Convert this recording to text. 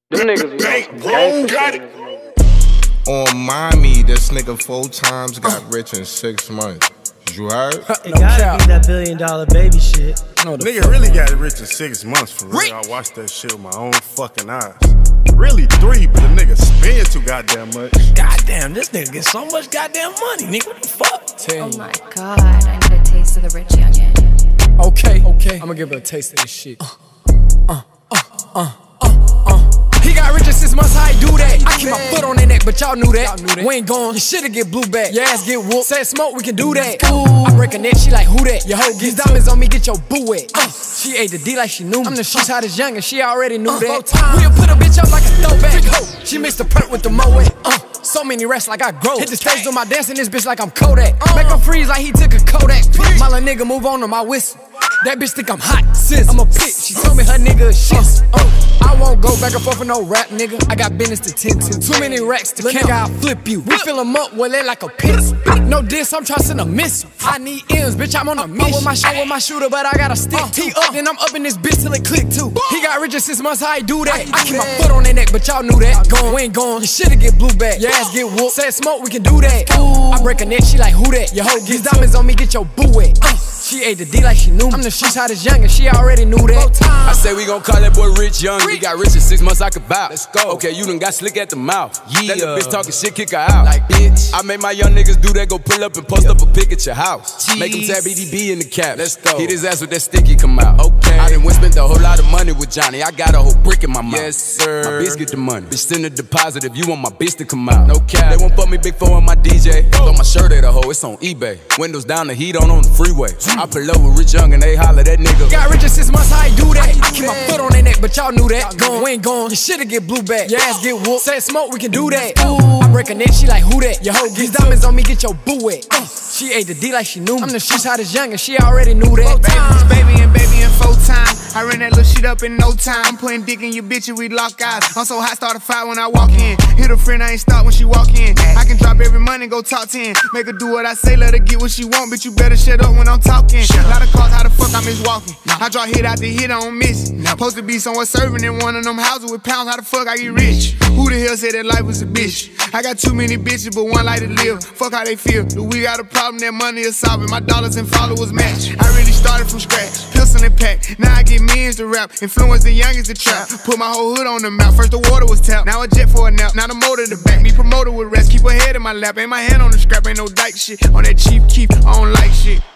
Them niggas was B-B-Bankroll Got It. On Mami, this nigga 4 times got rich in 6 months. You heard? It gotta be that $1 billion baby shit. Nigga really got rich in 6 months for real. I watched that shit with my own fucking eyes. Really 3, but the nigga spend too goddamn much. Goddamn, this nigga get so much goddamn money, nigga. What the fuck? Oh my god, I need a taste of the Rich Youngin. Okay, I'ma give her a taste of this shit. He got rich in 6 months, how he do that? I keep my foot on their neck, but y'all knew that. We ain't gone, your shit'll get blue back. Your ass get whooped, said smoke, we can do that. I break a neck, she like, who that? Your hoe gets diamonds on me, get your boo wet. She ate the D like she knew me. I'm the streets hottest youngin', she already knew that. We'll put a bitch up like a throwback. She mixed the perk with the Moet. So many racks like I grow. Hit the stage doing my dance in this bitch like I'm Kodak. Make him freeze like he took a Kodak. My little nigga move on to my whistle. That bitch think I'm hot, sis. I'm a bitch. She told me her nigga is shit. I won't go back and forth with no rap, nigga. I got business to tend to. Too many racks to count. I'll flip you. We fill 'em up, well, they like a piss. No diss, I'm trying to send a missile. I need M's, bitch, I'm on a mission. With my shooter, but I got a stick. T up, then I'm up in this bitch till it click too. He got rich in 6 months, how he do that? I keep my foot on their neck, but y'all knew that. We ain't gone, your shit'll get blue back. Your ass get whooped. Said smoke, we can do that. I break a neck, she like, who that? Your hoe gets diamonds on me, get your boo wet. She ate the D like she knew me. I'm the streets hottest youngin', she already knew that. I say we gon' call that boy Rich Youngin. He got rich in 6 months, I could bow. Let's go. Okay, you done got slick at the mouth. Let the bitch talking shit, kick her out. Like bitch. I made my young niggas do that, go pull up and post up a pic at your house. Make him tap B-B-B in the cap. Let's go. Hit his ass with that sticky, come out. Okay. I done spent a whole lot of money with Johnny. I got a whole brick in my mouth. Yes, sir. My bitch get the money. Bitch send a deposit if you want my bitch to come out. No cap. They won't fuck me big 4 on my DJ. Throw my shirt at a hoe, it's on eBay. Windows down, the heat on the freeway. I pull up with Rich Youngin, they holler that nigga. Got rich in 6 months, how he do that? I keep my foot on their neck, but y'all knew that. We ain't gone, your shit'll get blue back. Your ass get whooped. Said smoke, we can do that. I break a neck, she like, who that? Your hoe gets diamonds on me, get your boo wet. She ate the D like she knew me. I'm the streets hottest youngin', she already knew that. Baby and 4 times. I ran that little shit up in no time. I'm putting dick in your bitch and we lock eyes. I'm so hot, start a fight when I walk in. Hit a friend, I ain't stop when she walk in. I can drop every money, go top 10. Make her do what I say, let her get what she want. Bitch, you better shut up when I'm talking. Lot of calls, how the fuck I miss walking? I draw hit after hit, I don't miss. Supposed to be somewhere serving in one of them houses with pounds, how the fuck I get rich? Who the hell said that life was a bitch? I got too many bitches, but one like to live. Fuck how they feel. Do we got a problem that money is solving? My dollars and followers match. I really started from scratch, pistol and pack. Now I get millions to rap, influence the youngest to trap. Put my whole hood on the map. First the water was tapped, now a jet for a nap. Now the motor to back. Me promoted with rest, keep her head in my lap. Ain't my hand on the scrap, ain't no dyke shit. On that cheap keep, I don't like shit.